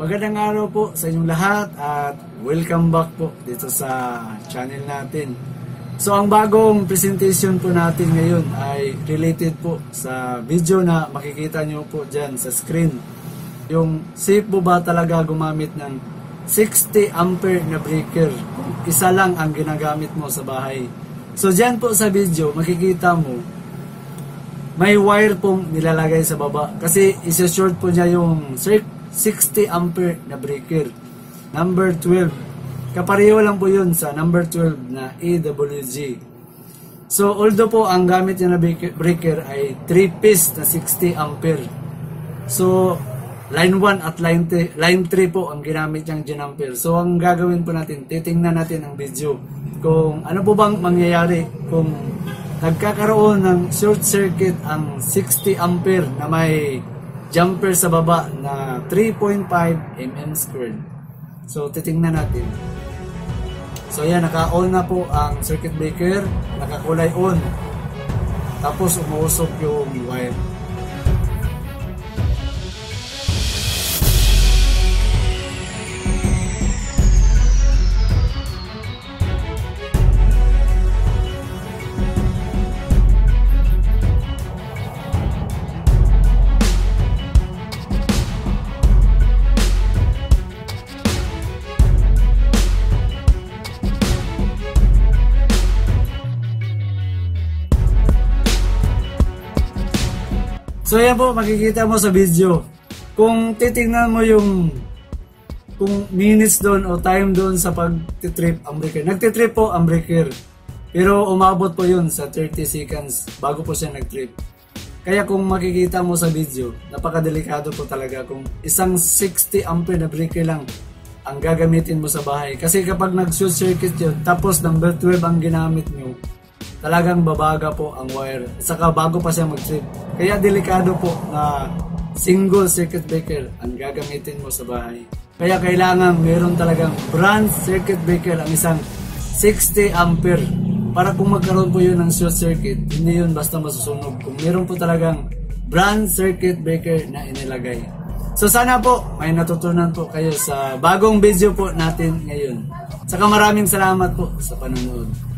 Magandang araw po sa inyong lahat at welcome back po dito sa channel natin. So ang bagong presentation po natin ngayon ay related po sa video na makikita nyo po dyan sa screen. Yung safe po ba talaga gumamit ng 60 ampere na breaker kung isa lang ang ginagamit mo sa bahay. So dyan po sa video makikita mo may wire pong nilalagay sa baba kasi isa-short po niya yung 60 ampere na breaker. Number 12. Kapareho lang po yun sa number 12 na AWG. So although po ang gamit niya na breaker ay 3-piece na 60 ampere. So line 1 at line 3 po ang ginamit niyang ginampere. So ang gagawin po natin, titingnan natin ang video kung ano po bang mangyayari kung nagkakaroon ng short circuit ang 60 ampere na may jumper sa baba na 3.5 mm². So titingnan natin. So yan, naka-on na po ang circuit breaker, nakakulay on. Tapos umuusok yung wire. So yan po, makikita mo sa video. Kung titingnan mo yung kung minutes doon o time doon sa pag-trip ang breaker. Nagtitrip po ang breaker. Pero umabot po yun sa 30 seconds bago po siya nag-trip. Kaya kung makikita mo sa video, napakadelikado po talaga kung isang 60 ampere na breaker lang ang gagamitin mo sa bahay. Kasi kapag nag-short circuit yun, tapos number 12 ang ginamit nyo, talagang babaga po ang wire. Saka bago pa siya mag-trip. Kaya delikado po na single circuit breaker ang gagamitin mo sa bahay. Kaya kailangan meron talagang brand circuit breaker ang isang 60 ampere. Para kung magkaroon po yun ng short circuit, hindi yun basta masusunog. Kung meron po talagang brand circuit breaker na inilagay. So sana po may natutunan po kayo sa bagong video po natin ngayon. Saka maraming salamat po sa panonood.